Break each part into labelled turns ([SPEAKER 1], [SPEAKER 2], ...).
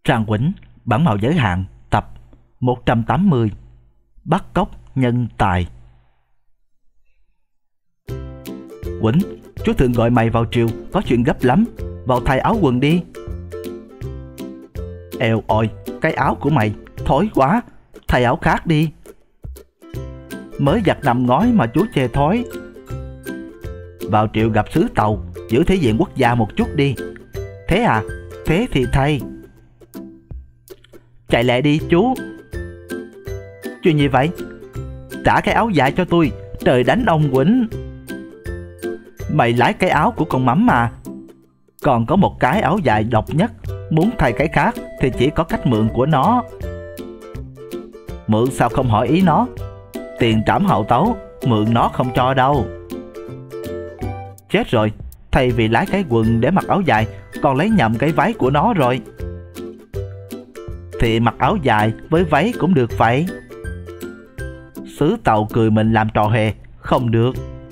[SPEAKER 1] Trang Quýnh, bản mạo giới hạn, tập 180. Bắt cóc nhân tài. Quýnh, chú Thượng gọi mày vào triều, có chuyện gấp lắm, vào thay áo quần đi. Eo ôi, cái áo của mày thối quá, thay áo khác đi. Mới giặt nằm ngói mà chú chê thối. Vào triều gặp sứ Tàu, giữ thể diện quốc gia một chút đi. Thế à, thế thì thay. Chạy lẹ đi chú. Chuyện gì vậy? Trả cái áo dài cho tôi, trời đánh ông Quýnh. Mày lái cái áo của con Mắm mà. Còn có một cái áo dài độc nhất, muốn thay cái khác thì chỉ có cách mượn của nó. Mượn sao không hỏi ý nó? Tiền trảm hậu tấu, mượn nó không cho đâu. Chết rồi, thay vì lái cái quần để mặc áo dài, còn lấy nhầm cái váy của nó rồi. Thì mặc áo dài với váy cũng được vậy. Sứ Tàu cười mình làm trò hề, không được.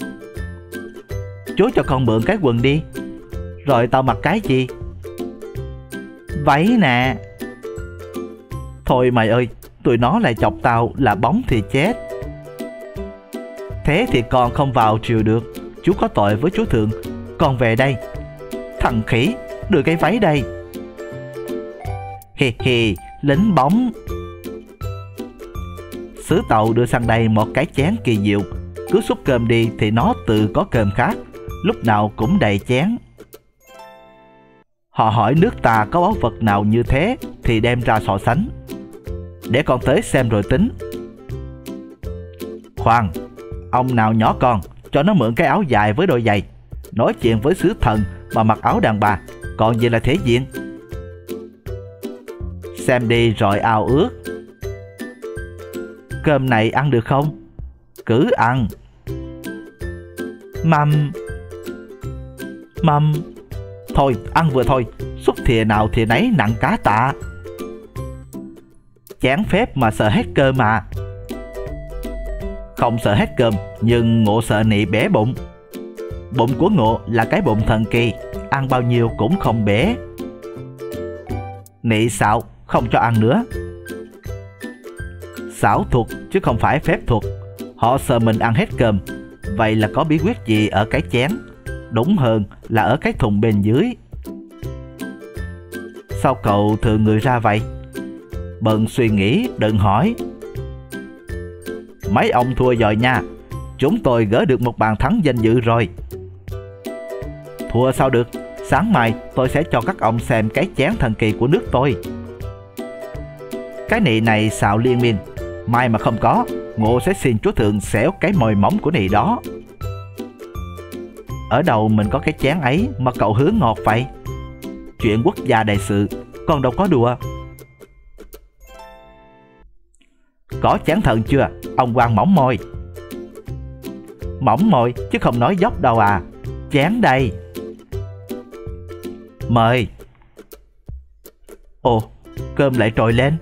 [SPEAKER 1] Chú cho con mượn cái quần đi. Rồi tao mặc cái gì? Váy nè. Thôi mày ơi, tụi nó lại chọc tao là bóng thì chết. Thế thì con không vào triều được, chú có tội với chú Thượng. Con về đây. Thằng khỉ, đưa cái váy đây. Hì hì, lính bóng. Sứ Tàu đưa sang đây một cái chén kỳ diệu. Cứ xúc cơm đi thì nó tự có cơm khác, lúc nào cũng đầy chén. Họ hỏi nước ta có báu vật nào như thế thì đem ra so sánh. Để con tới xem rồi tính. Khoan, ông nào nhỏ con, cho nó mượn cái áo dài với đôi giày. Nói chuyện với sứ thần mà mặc áo đàn bà, còn gì là thể diện. Xem đi rồi ao ước. Cơm này ăn được không? Cứ ăn. Mâm. Thôi, ăn vừa thôi, xúc thìa nào thìa nấy nặng cá tạ. Chán phép mà sợ hết cơm à? Không sợ hết cơm, nhưng Ngộ sợ nị bể bụng. Bụng của Ngộ là cái bụng thần kỳ, ăn bao nhiêu cũng không bể. Nị xạo, không cho ăn nữa. Xảo thuật chứ không phải phép thuật. Họ sợ mình ăn hết cơm. Vậy là có bí quyết gì ở cái chén? Đúng hơn là ở cái thùng bên dưới. Sao cậu thường người ra vậy? Bận suy nghĩ, đừng hỏi. Mấy ông thua rồi nha. Chúng tôi gỡ được một bàn thắng danh dự rồi. Thua sao được? Sáng mai tôi sẽ cho các ông xem cái chén thần kỳ của nước tôi. Cái nị này xạo liên miên. Mai mà không có, Ngộ sẽ xin chúa Thượng xẻo cái mồi móng của nị đó. Ở đâu mình có cái chén ấy mà cậu hướng ngọt vậy? Chuyện quốc gia đại sự, con đâu có đùa. Có chén thần chưa, ông quan mỏng môi? Mỏng môi chứ không nói dốc đâu à. Chén đây. Mời. Ồ, cơm lại trồi lên.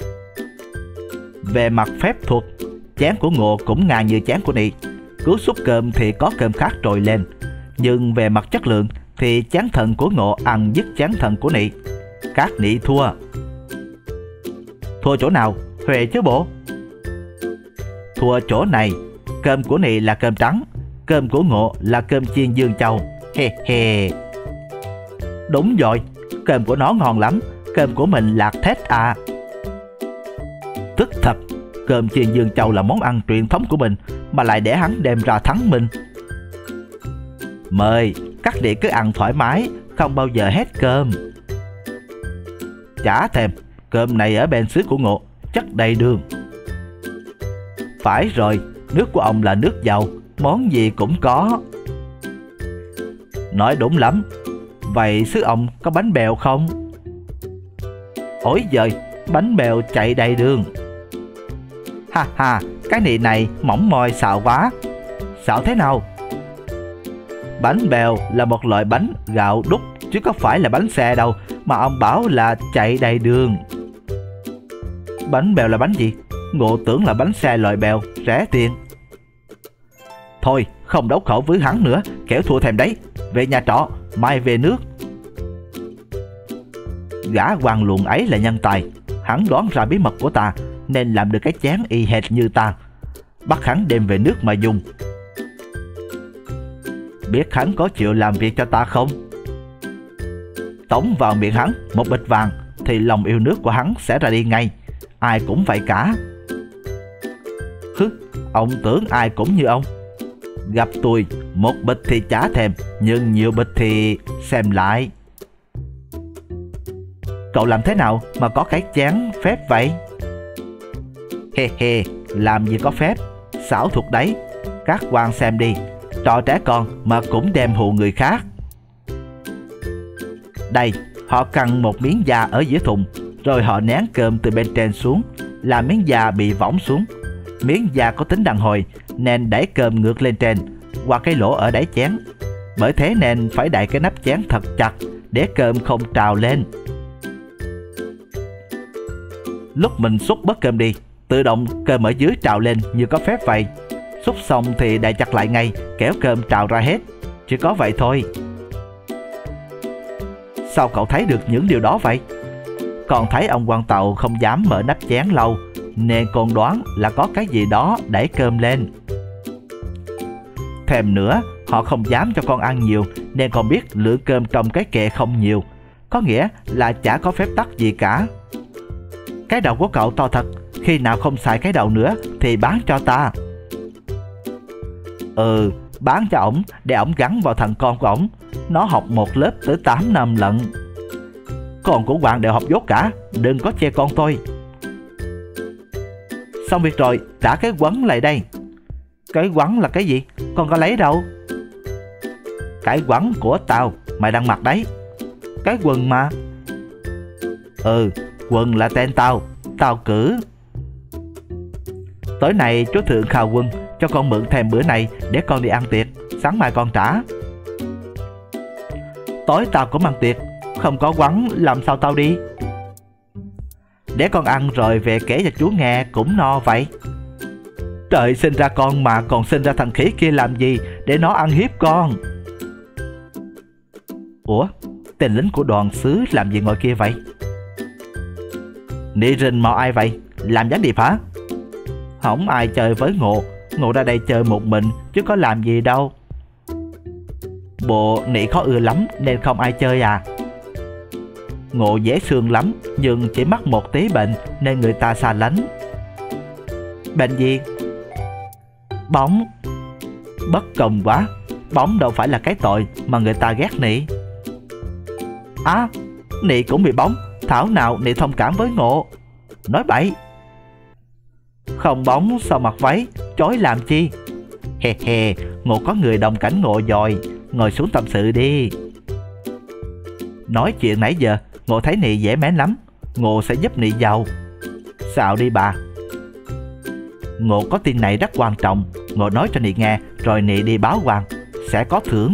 [SPEAKER 1] Về mặt phép thuật, chén của Ngộ cũng ngang như chén của nị. Cứ xúc cơm thì có cơm khác trồi lên. Nhưng về mặt chất lượng thì chén thần của Ngộ ăn dứt chén thần của nị. Các nị thua. Thua chỗ nào? Huề chứ bộ. Thua chỗ này. Cơm của nị là cơm trắng, cơm của Ngộ là cơm chiên Dương Châu. He he. Đúng rồi, cơm của nó ngon lắm, cơm của mình lạc thết à. Tức thật, cơm chiên Dương Châu là món ăn truyền thống của mình, mà lại để hắn đem ra thắng mình. Mời, các địa cứ ăn thoải mái, không bao giờ hết cơm. Chả thèm, cơm này ở bên xứ của Ngộ, chất đầy đường. Phải rồi, nước của ông là nước giàu, món gì cũng có. Nói đúng lắm. Vậy xứ ông có bánh bèo không? Ối giời, bánh bèo chạy đầy đường. Ha ha, cái nị này mỏng môi xạo quá. Xạo thế nào? Bánh bèo là một loại bánh gạo đúc, chứ có phải là bánh xe đâu mà ông bảo là chạy đầy đường. Bánh bèo là bánh gì? Ngộ tưởng là bánh xe loại bèo, rẻ tiền. Thôi, không đấu khẩu với hắn nữa, kẻo thua thèm đấy. Về nhà trọ, mai về nước. Gã quan luồng ấy là nhân tài. Hắn đoán ra bí mật của ta nên làm được cái chén y hệt như ta. Bắt hắn đem về nước mà dùng. Biết hắn có chịu làm việc cho ta không? Tống vào miệng hắn một bịch vàng thì lòng yêu nước của hắn sẽ ra đi ngay. Ai cũng vậy cả. Hứ, ông tưởng ai cũng như ông. Gặp tôi một bịch thì chả thèm, nhưng nhiều bịch thì xem lại. Cậu làm thế nào mà có cái chén phép vậy? He he, làm gì có phép, xảo thuật đấy. Các quan xem đi, trò trẻ con mà cũng đem hù người khác. Đây, họ căng một miếng da ở giữa thùng, rồi họ nén cơm từ bên trên xuống, làm miếng da bị võng xuống. Miếng da có tính đàn hồi nên đẩy cơm ngược lên trên qua cái lỗ ở đáy chén. Bởi thế nên phải đậy cái nắp chén thật chặt để cơm không trào lên. Lúc mình xúc bớt cơm đi, tự động cơm ở dưới trào lên như có phép vậy. Xúc xong thì đậy chặt lại ngay, kéo cơm trào ra hết. Chỉ có vậy thôi. Sao cậu thấy được những điều đó vậy? Còn thấy ông quan tàu không dám mở nắp chén lâu, nên con đoán là có cái gì đó đẩy cơm lên. Thêm nữa, họ không dám cho con ăn nhiều, nên con biết lượng cơm trong cái kệ không nhiều. Có nghĩa là chả có phép tắc gì cả. Cái đầu của cậu to thật. Khi nào không xài cái đầu nữa thì bán cho ta. Bán cho ổng để ổng gắn vào thằng con của ổng. Nó học một lớp tới 8 năm lận. Con của Hoàng đều học dốt cả, đừng có chê con tôi. Xong việc rồi, trả cái quấn lại đây. Cái quấn là cái gì? Con có lấy đâu? Cái quấn của tao, mày đang mặc đấy. Cái quần mà. Quần là tên tao, tao cử. Tối nay chú thượng khao quân, cho con mượn thêm bữa này để con đi ăn tiệc, sáng mai con trả. Tối tao cũng ăn tiệc, không có quấn làm sao tao đi? Để con ăn rồi về kể cho chú nghe cũng no vậy. Trời, sinh ra con mà còn sinh ra thằng khỉ kia làm gì để nó ăn hiếp con? Ủa, tên lính của đoàn xứ làm gì ngồi kia vậy? Nị rình mò ai vậy? Làm gián điệp hả? Không ai chơi với Ngộ. Ngộ ra đây chơi một mình chứ có làm gì đâu. Bộ nị khó ưa lắm nên không ai chơi à? Ngộ dễ thương lắm, nhưng chỉ mắc một tí bệnh nên người ta xa lánh. Bệnh gì? Bóng. Bất công quá. Bóng đâu phải là cái tội mà người ta ghét nị. À, nị cũng bị bóng. Thảo nào nị thông cảm với Ngộ. Nói bậy. Không bóng sao mặc váy, chói làm chi? He he, Ngộ có người đồng cảnh Ngộ rồi. Ngồi xuống tâm sự đi. Nói chuyện nãy giờ, Ngộ thấy nị dễ mến lắm. Ngộ sẽ giúp nị giàu. Xạo đi bà. Ngộ có tin này rất quan trọng. Ngộ nói cho nị nghe, rồi nị đi báo quan. Sẽ có thưởng.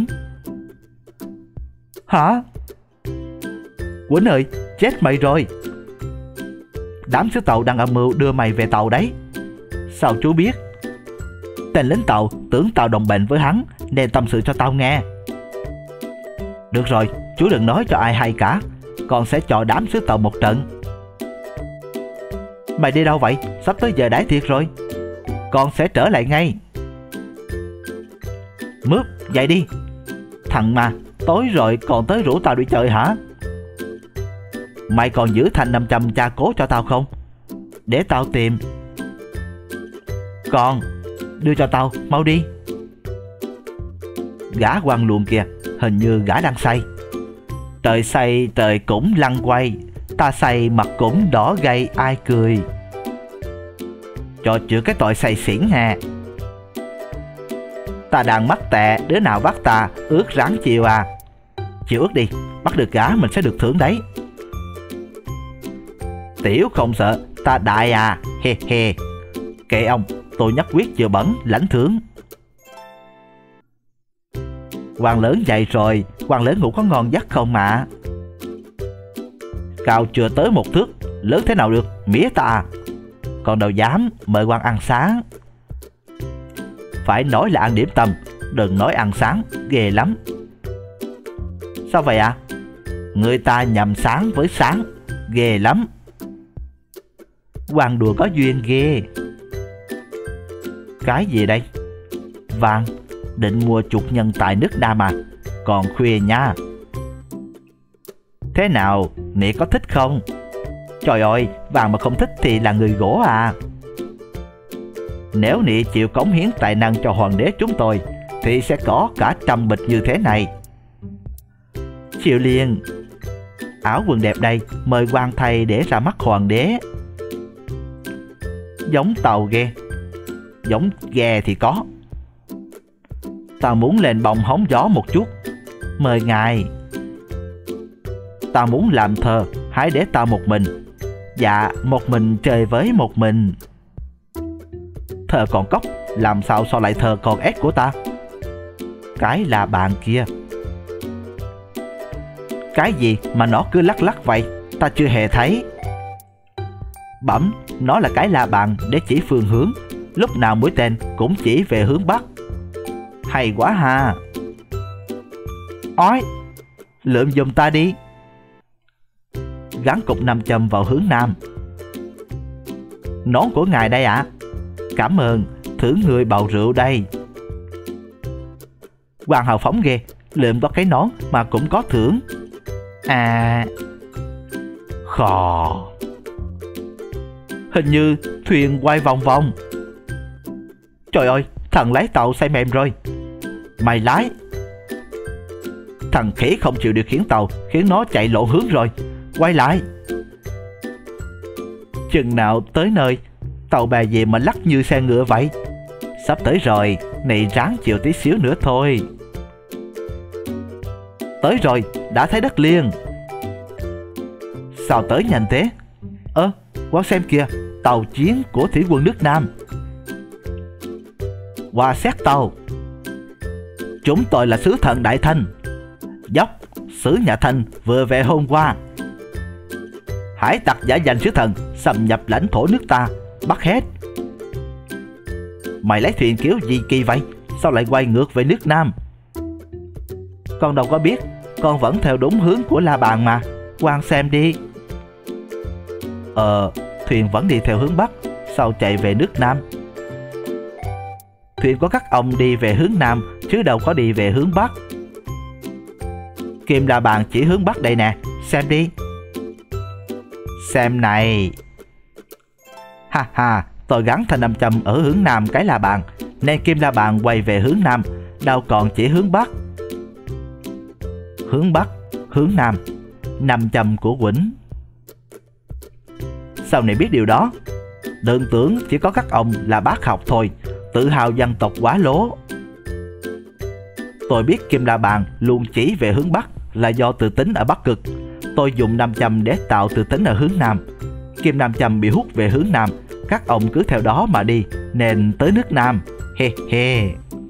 [SPEAKER 1] Hả? Quýnh ơi, chết mày rồi. Đám sứ tàu đang âm mưu đưa mày về tàu đấy. Sao chú biết? Tên lính tàu tưởng tao đồng bệnh với hắn nên tâm sự cho tao nghe. Được rồi, chú đừng nói cho ai hay cả. Con sẽ cho đám sứ tàu một trận. Mày đi đâu vậy? Sắp tới giờ đãi tiệc rồi. Con sẽ trở lại ngay. Mướp, dậy đi. Thằng mà, tối rồi còn tới rủ tao đi chơi hả? Mày còn giữ thành 500 cha cố cho tao không? Để tao tìm. Còn, đưa cho tao, mau đi. Gã quan luồng kìa, hình như gã đang say. Trời say trời cũng lăn quay. Ta say mặt cũng đỏ gay ai cười. Cho chữa cái tội say xỉn hà. Ta đang mắc tệ, đứa nào bắt ta ước ráng chiều à? Chịu ước đi, bắt được gã mình sẽ được thưởng đấy. Tiểu không sợ, ta đại à, he he. Kệ ông, tôi nhất quyết chịu bẩn, lãnh thưởng. Quan lớn dậy rồi, quan lớn ngủ có ngon giấc không mà? Cao chưa tới 1 thước, lớn thế nào được, mía ta à? Còn đâu dám mời quan ăn sáng. Phải nói là ăn điểm tâm, đừng nói ăn sáng, ghê lắm. Sao vậy ạ? Người ta nhầm sáng với sáng, ghê lắm. Hoàng đùa có duyên ghê. Cái gì đây? Vàng, định mua chuột nhân tại nước Nam à? Còn khuya nha. Thế nào, nị có thích không? Trời ơi, Vàng mà không thích thì là người gỗ à. Nếu nị chịu cống hiến tài năng cho hoàng đế chúng tôi thì sẽ có cả 100 bịch như thế này. Chịu liền. Áo quần đẹp đây, mời quan thầy để ra mắt hoàng đế. Giống tàu ghe. Giống ghe thì có. Tao muốn lên bông hóng gió một chút, mời ngài. Tao muốn làm thơ, hãy để tao một mình. Dạ, một mình chơi với một mình. Thơ con cóc, làm sao so lại thơ con ếch của ta? Cái là bạn kia. Cái gì mà nó cứ lắc lắc vậy? Ta chưa hề thấy. Bẩm, nó là cái la bàn để chỉ phương hướng. Lúc nào mũi tên cũng chỉ về hướng Bắc. Hay quá ha. Ói, lượm giùm ta đi. Gắn cục nam châm vào hướng Nam. Nón của ngài đây ạ. Cảm ơn, thưởng người bầu rượu đây. Hoàng hào phóng ghê, lượm có cái nón mà cũng có thưởng. À, khò. Hình như thuyền quay vòng vòng. Trời ơi, thằng lái tàu say mềm rồi. Mày lái. Thằng khỉ không chịu điều khiển tàu, khiến nó chạy lộ hướng rồi. Quay lại. Chừng nào tới nơi, tàu bè gì mà lắc như xe ngựa vậy? Sắp tới rồi, này ráng chịu tí xíu nữa thôi. Tới rồi, đã thấy đất liền. Sao tới nhanh thế? Qua xem kìa, tàu chiến của thủy quân nước Nam. Qua xét tàu. Chúng tôi là sứ thần Đại Thanh. Dốc, sứ nhà Thanh vừa về hôm qua. Hải tặc giả danh sứ thần xâm nhập lãnh thổ nước ta, bắt hết. Mày lấy thuyền kiểu gì kỳ vậy? Sao lại quay ngược về nước Nam? Con đâu có biết, con vẫn theo đúng hướng của la bàn mà. Quan xem đi. Thuyền vẫn đi theo hướng Bắc, sao chạy về nước Nam? Thuyền của các ông đi về hướng Nam, chứ đâu có đi về hướng Bắc. Kim la bàn chỉ hướng Bắc đây nè, xem đi. Xem này. Ha ha, tôi gắn thanh nam châm ở hướng Nam cái la bàn, nên kim la bàn quay về hướng Nam, đâu còn chỉ hướng Bắc. Hướng Bắc, hướng Nam, nam châm của Quỳnh. Sao này biết điều đó? Đừng tưởng chỉ có các ông là bác học thôi, tự hào dân tộc quá lố. Tôi biết kim la bàn luôn chỉ về hướng Bắc là do tự tính ở Bắc Cực. Tôi dùng nam châm để tạo tự tính ở hướng Nam. Kim nam châm bị hút về hướng Nam, các ông cứ theo đó mà đi, nên tới nước Nam. He he.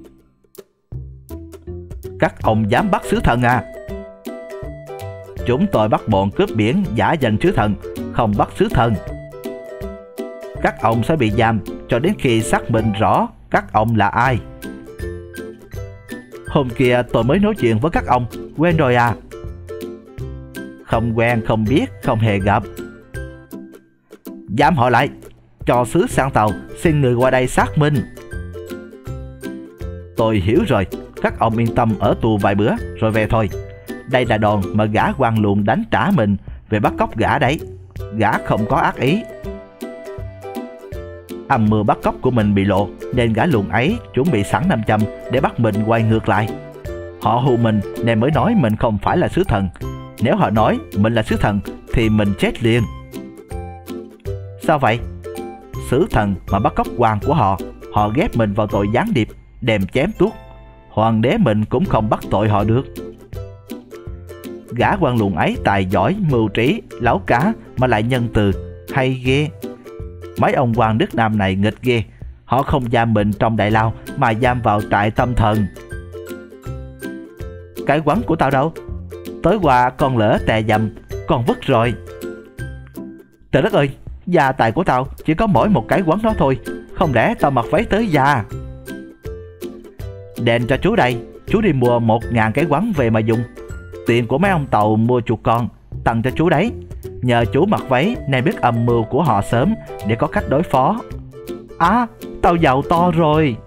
[SPEAKER 1] Các ông dám bắt sứ thần à? Chúng tôi bắt bọn cướp biển giả danh sứ thần, không bắt sứ thần. Các ông sẽ bị giam cho đến khi xác minh rõ các ông là ai. Hôm kia tôi mới nói chuyện với các ông, quên rồi à? Không quen, không biết, không hề gặp. Giam họ lại, cho sứ sang tàu, xin người qua đây xác minh. Tôi hiểu rồi, các ông yên tâm ở tù vài bữa rồi về thôi. Đây là đòn mà gã quan luồng đánh trả mình về bắt cóc gã đấy. Gã không có ác ý. Âm mưu bắt cóc của mình bị lộ, nên gã luồng ấy chuẩn bị sẵn nam châm để bắt mình quay ngược lại. Họ hù mình nên mới nói mình không phải là sứ thần. Nếu họ nói mình là sứ thần thì mình chết liền. Sao vậy? Sứ thần mà bắt cóc quan của họ, họ ghép mình vào tội gián điệp, đem chém tuốt. Hoàng đế mình cũng không bắt tội họ được. Gã quan luồng ấy tài giỏi, mưu trí, láo cá mà lại nhân từ, hay ghê. Mấy ông quan nước Nam này nghịch ghê. Họ không giam mình trong đại lao mà giam vào trại tâm thần. Cái quấn của tao đâu? Tối qua con lỡ tè dầm, con vứt rồi. Trời đất ơi, gia tài của tao chỉ có mỗi một cái quấn đó thôi. Không lẽ tao mặc váy tới già? Đền cho chú đây, chú đi mua 1000 cái quấn về mà dùng. Tiền của mấy ông Tàu mua chuột con, tặng cho chú đấy. Nhờ chú mặc váy nên biết âm mưu của họ sớm để có cách đối phó. À, tao giàu to rồi.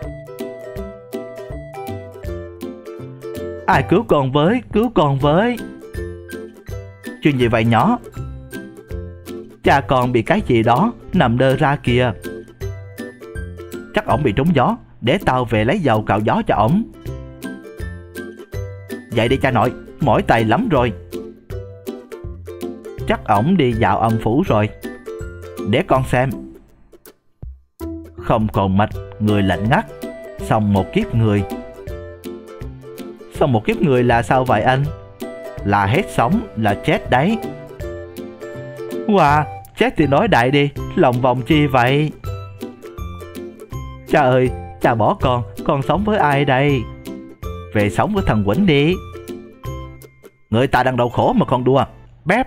[SPEAKER 1] Ai cứu con với, cứu con với. Chuyện gì vậy nhỏ? Cha con bị cái gì đó nằm đơ ra kìa. Chắc ổng bị trúng gió, để tao về lấy dầu cạo gió cho ổng. Vậy đi cha nội, mỏi tay lắm rồi. Chắc ổng đi dạo âm phủ rồi. Để con xem. Không còn mạch, người lạnh ngắt. Xong một kiếp người. Xong một kiếp người là sao vậy anh? Là hết sống, là chết đấy. Wow, chết thì nói đại đi, lòng vòng chi vậy? Cha ơi, cha bỏ con sống với ai đây? Về sống với thằng Quỳnh đi. Người ta đang đau khổ mà con đùa, bép.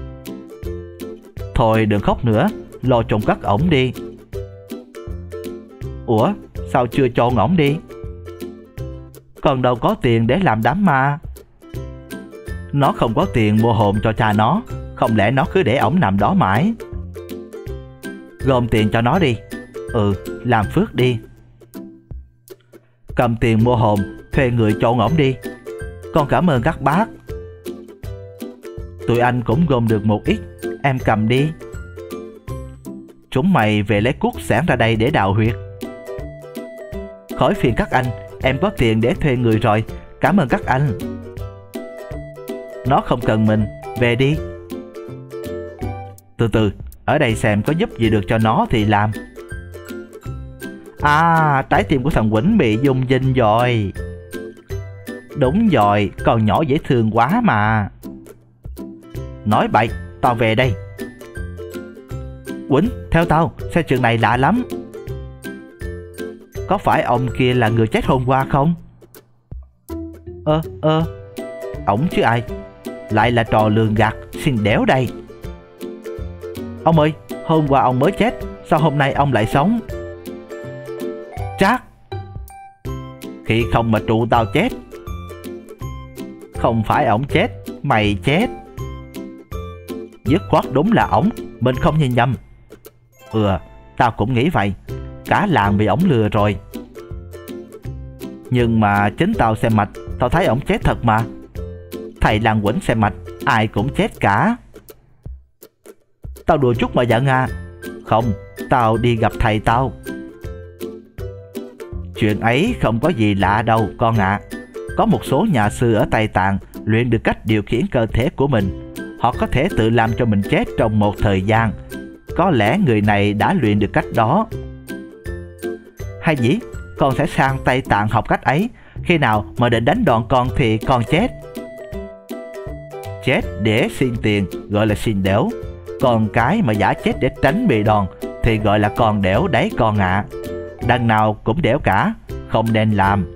[SPEAKER 1] Thôi đừng khóc nữa, lo chôn cất ổng đi. Ủa, sao chưa chôn ổng đi? Con đâu có tiền để làm đám ma. Nó không có tiền mua hồn cho cha nó, không lẽ nó cứ để ổng nằm đó mãi? Gom tiền cho nó đi. Làm phước đi. Cầm tiền mua hồn, thuê người chôn ổng đi. Con cảm ơn các bác. Tụi anh cũng gom được một ít, em cầm đi. Chúng mày về lấy cuốc xẻng ra đây để đào huyệt. Khỏi phiền các anh, em có tiền để thuê người rồi, cảm ơn các anh. Nó không cần mình, về đi. Từ từ, ở đây xem có giúp gì được cho nó thì làm. À, trái tim của thằng Quỳnh bị rung rinh rồi. Đúng rồi, con nhỏ dễ thương quá mà. Nói bậy, tao về đây. Quỳnh, theo tao, xe trường này lạ lắm. Có phải ông kia là người chết hôm qua không? Ổng chứ ai. Lại là trò lường gạt, xin đéo đây. Ông ơi, hôm qua ông mới chết, sao hôm nay ông lại sống? Chắc. Khi không mà trụ tao chết. Không phải ổng chết, mày chết. Dứt khoát đúng là ổng, mình không nhìn nhầm. Tao cũng nghĩ vậy. Cả làng bị ổng lừa rồi. Nhưng mà chính tao xem mạch, tao thấy ổng chết thật mà. Thầy làng Quỳnh xem mạch, ai cũng chết cả. Tao đùa chút mà giận à? Không, tao đi gặp thầy tao. Chuyện ấy không có gì lạ đâu con ạ. Có một số nhà sư ở Tây Tạng luyện được cách điều khiển cơ thể của mình. Họ có thể tự làm cho mình chết trong một thời gian. Có lẽ người này đã luyện được cách đó. Hay nhỉ, con sẽ sang Tây Tạng học cách ấy. Khi nào mà định đánh đòn con thì con chết. Chết để xin tiền gọi là xin đẻo. Còn cái mà giả chết để tránh bị đòn thì gọi là con đẻo đấy con ạ. Đằng nào cũng đẻo cả, không nên làm.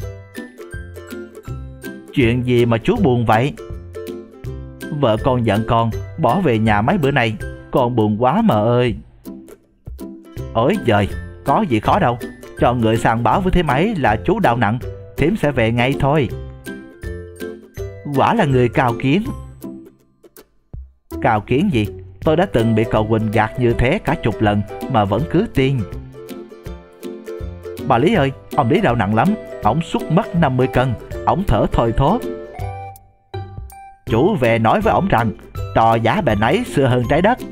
[SPEAKER 1] Chuyện gì mà chú buồn vậy? Vợ con giận con bỏ về nhà mấy bữa nay. Con buồn quá mà ơi. Ôi giời, có gì khó đâu. Cho người sang báo với thím ấy là chú đau nặng, thím sẽ về ngay thôi. Quả là người cao kiến. Cao kiến gì? Tôi đã từng bị cậu Quỳnh gạt như thế cả chục lần mà vẫn cứ tin. Bà Lý ơi, ông Lý đau nặng lắm. Ổng xúc mất 50 cân. Ổng thở thoi thóp. Chủ về nói với ổng rằng trò giá bền ấy xưa hơn trái đất.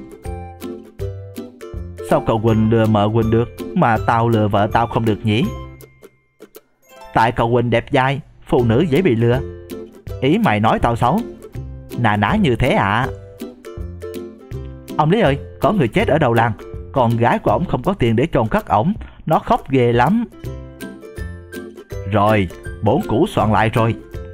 [SPEAKER 1] Sao cậu Quỳnh lừa mợ Quỳnh được mà tao lừa vợ tao không được nhỉ? Tại cậu Quỳnh đẹp dai, phụ nữ dễ bị lừa. Ý mày nói tao xấu? Nà ná như thế ạ. Ông Lý ơi, có người chết ở đầu làng. Con gái của ổng không có tiền để chôn cất ổng. Nó khóc ghê lắm. Rồi, bổn cũ soạn lại rồi.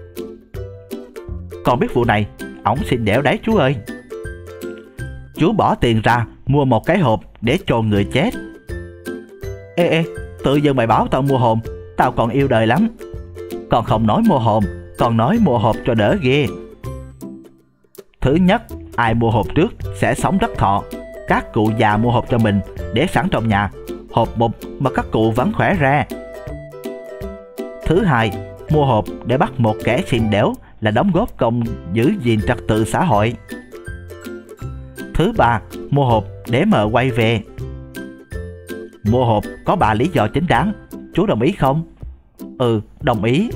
[SPEAKER 1] Con biết vụ này, ổng xin đẻo đấy chú ơi. Chú bỏ tiền ra mua một cái hộp để chôn người chết. Ê, tự dưng mày bảo tao mua hồn. Tao còn yêu đời lắm. Con không nói mua hồn, con nói mua hộp cho đỡ ghê. Thứ nhất, ai mua hộp trước sẽ sống rất thọ. Các cụ già mua hộp cho mình để sẵn trong nhà. Hộp mục mà các cụ vẫn khỏe ra. Thứ hai, mua hộp để bắt một kẻ xin đẻo là đóng góp công giữ gìn trật tự xã hội. Thứ ba, mua hộp để mợ quay về. Mua hộp có 3 lý do chính đáng. Chú đồng ý không? Ừ, đồng ý.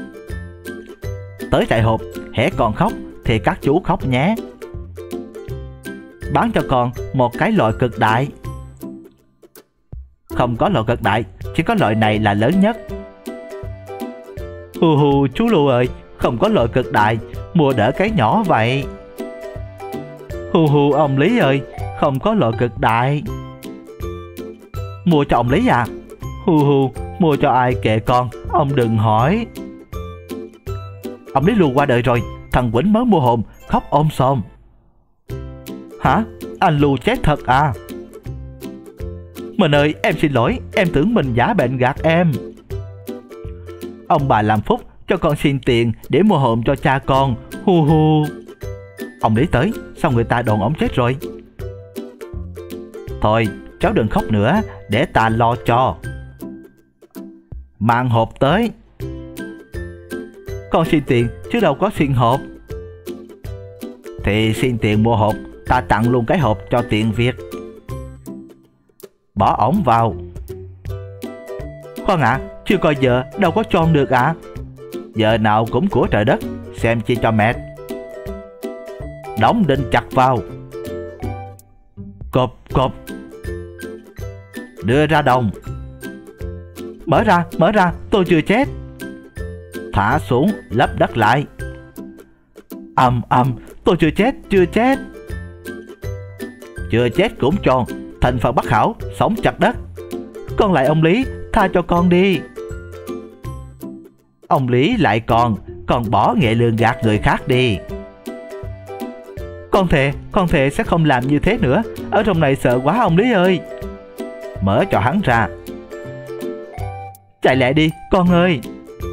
[SPEAKER 1] Tới trại hộp, hễ còn khóc thì các chú khóc nhé. Bán cho con một cái loại cực đại. Không có loại cực đại, chỉ có loại này là lớn nhất. Hù hù chú Lưu ơi, không có loại cực đại, mua đỡ cái nhỏ vậy. Hù hù ông Lý ơi, không có loại cực đại. Mua cho ông Lý à? Hù hù, mua cho ai kệ con, ông đừng hỏi. Ông Lý Lưu qua đời rồi, thằng Quýnh mới mua hồn, khóc ôm xòm. Hả? Anh Lưu chết thật à? Mình ơi, em xin lỗi, em tưởng mình giả bệnh gạt em. Ông bà làm phúc cho con xin tiền để mua hồn cho cha con. Hu hu. Ông Lý tới, sao người ta đồn ổng chết rồi? Thôi, cháu đừng khóc nữa, để ta lo cho. Mang hộp tới. Con xin tiền chứ đâu có xin hộp. Thì xin tiền mua hộp, ta tặng luôn cái hộp cho tiện việc. Bỏ ổng vào. Khoan ạ, chưa coi giờ, đâu có tròn được ạ. Giờ nào cũng của trời đất, xem chi cho mệt. Đóng đinh chặt vào. Cộp cộp. Đưa ra đồng. Mở ra, tôi chưa chết. Thả xuống, lấp đất lại. Tôi chưa chết. Chưa chết cũng tròn, thành phần bất hảo, sống chặt đất. Con lại ông Lý, tha cho con đi. Ông Lý lại con bỏ nghệ lường gạt người khác đi. Con thề sẽ không làm như thế nữa. Ở trong này sợ quá ông Lý ơi. Mở cho hắn ra. Chạy lại đi con ơi.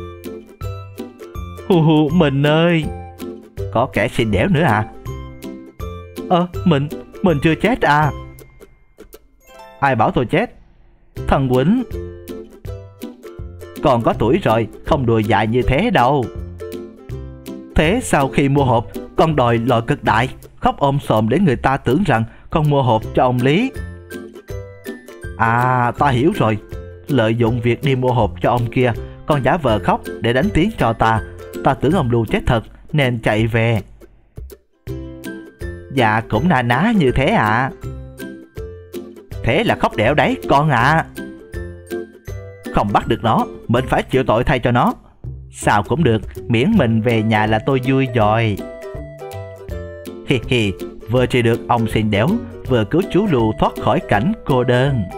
[SPEAKER 1] Hù hù mình ơi. Có kẻ xin đẻo nữa à? Mình chưa chết à? Ai bảo tôi chết? Thằng Quýnh. Con có tuổi rồi, không đùa dại như thế đâu. Thế sau khi mua hộp, con đòi loại cực đại, khóc ôm xòm để người ta tưởng rằng con mua hộp cho ông Lý. À, ta hiểu rồi. Lợi dụng việc đi mua hộp cho ông kia, con giả vờ khóc để đánh tiếng cho ta. Ta tưởng ông Lưu chết thật nên chạy về. Dạ cũng na ná như thế ạ. Thế là khóc đẻo đấy con ạ. Không bắt được nó, mình phải chịu tội thay cho nó. Sao cũng được, miễn mình về nhà là tôi vui rồi. Hi hi, vừa trị được ông xin đẻo, vừa cứu chú Lưu thoát khỏi cảnh cô đơn.